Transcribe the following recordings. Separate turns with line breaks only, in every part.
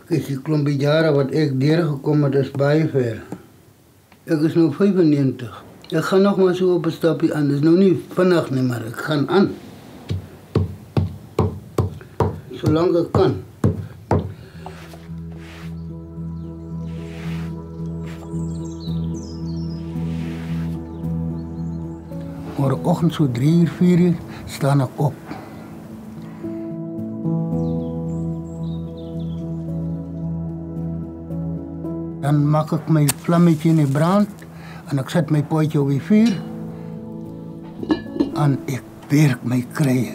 Kijk, die klompie jare wat ek deurgekom het is baie ver. Ek is nou 95. Ek gaan nog maar so op 'n stapie aan. Dis nou nie vinnig nie, maar ek gaan aan. Solank ek kan. Morgenoggend so 3 uur, 4 uur staan ek op. Dan maak ek my vlammetje in die brand en ek zet my potjie op die vuur en ek werk my kruie.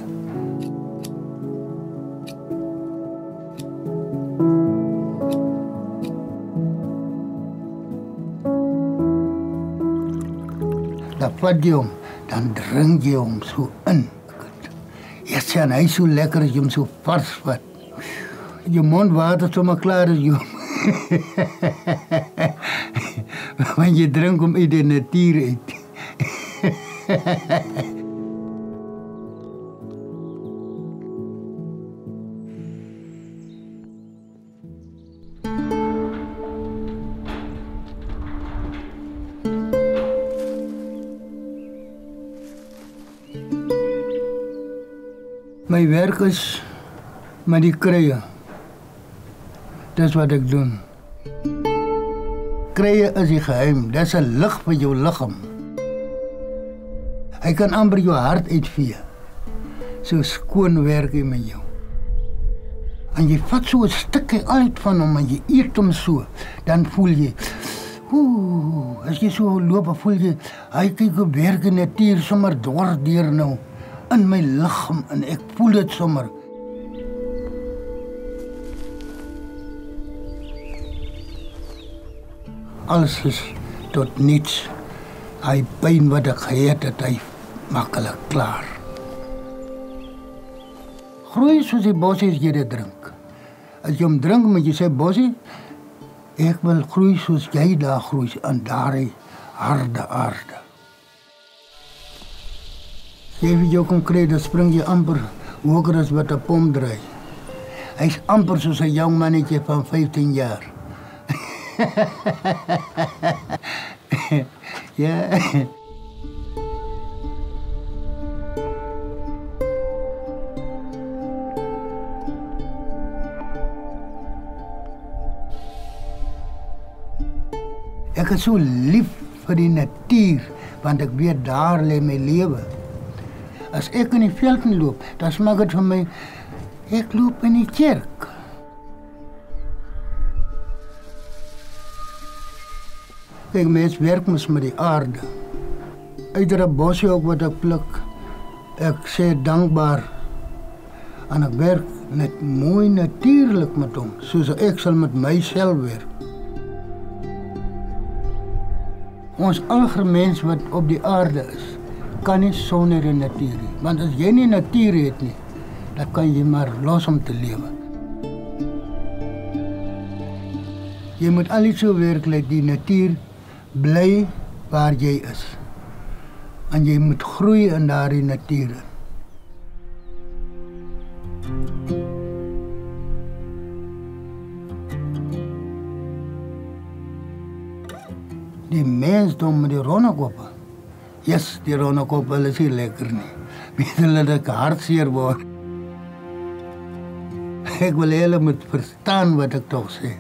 Dan vat jy hom, dan drink jy hom so in. Eers sien hy so lekker as jy hom so vars vat. Jou mond water sommer klaar is jy. Want je drinkt om uit de natuur uit. Mijn werk is met die kruien. Dat is wat ik doe. Kruien is die geheim. Dat is een licht voor jouw lichaam. Hij kan amper jouw hart uitvee. Zo schoon werken met jou. En je vat zo'n stukje uit van hem en je eet hem zo. Dan voel je... als je zo loopt, voel je... Hij kijkt op werken natuur sommer dwars nou. In mijn lichaam en ik voel het sommer. Alles is tot niets. Hij pijn wat ik gehad het, hij makkelijk klaar. Groei soos die bosie as jy dit drink. As jy hom drink, moet jy sê, bosie, ek wil groei soos jy daar groei, aan daardie harde aarde. As jy jou kom kry, dan spring jy amper hoger as wat 'n pom draai. Hy is amper soos 'n jong mannetje van 15 jaar. Ja. Ek is so lief vir die natuur, want ek weet daar lê my lewe. As ek in die veld loop, dan smaak dit vir my, ek loop in die kerk. Kijk, mens werk mos met die aarde. Iedere bosje ook wat ek pluk, ek sê dankbaar. En ek werk net mooi natuurlijk met hom, soos ek sal met myself werk. Ons algemeen mens wat op die aarde is, kan nie sonder die natuur nie. Want as jy nie natuur het nie, dan kan jy maar los om te lewe. Jy moet alles so werk dat die natuur bly waar jy is. En jy moet groei in daardie natuur. Die mensdom met die ronnekoppe. Yes, die ronnekoppe is nie lekker nie. Weet hulle dat ek hartseer word. Ek wil hulle moet verstaan wat ek toch sê.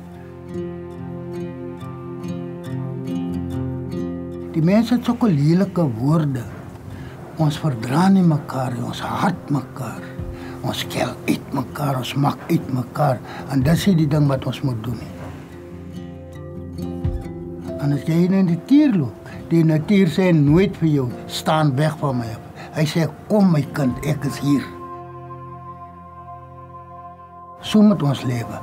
Die mense het sulke lelike woorde. Ons verdra nie mekaar, ons haat mekaar. Ons kel uit mekaar, ons mak uit mekaar. En dis die ding wat ons moet doen. En as jy in die natuur loop, die natuur sê nooit vir jou, staan weg van my af. Hy sê, kom my kind, ek is hier. So moet ons lewe.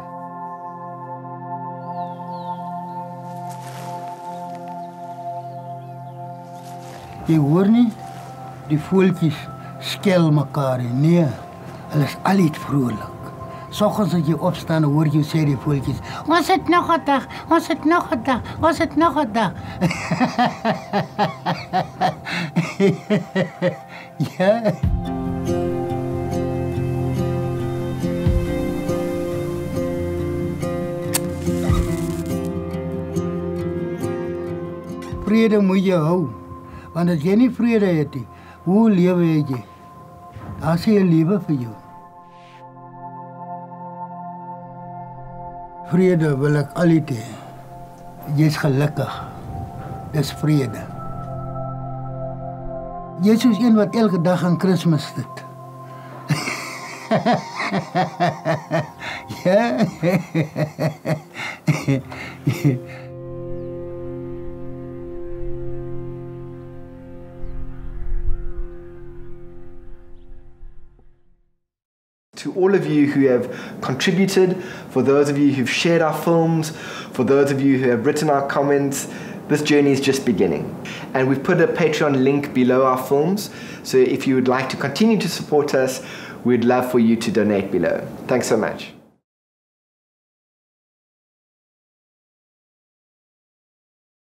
Jy hoor nie, die voeltjies skel mekaar nie. Nee, hulle is altyd vrolik. Soggens as jy opstaan, hoor jy sê die voeltjies, ons het nog 'n dag, ons het nog 'n dag, ons het nog 'n dag. Ja. vrede moet jy hou. Want as jy nie vrede het nie, hoe lewe jy? Daar is jy lewe vir jou. Vrede wil ek altyd hê. Jy's gelukkig. Dis vrede. Jy is soos een wat elke dag aan Kersfees sit. Ja.
To all of you who have contributed, for those of you who've shared our films, for those of you who have written our comments, this journey is just beginning. And we've put a Patreon link below our films, so if you would like to continue to support us, we'd love for you to donate below. Thanks so much.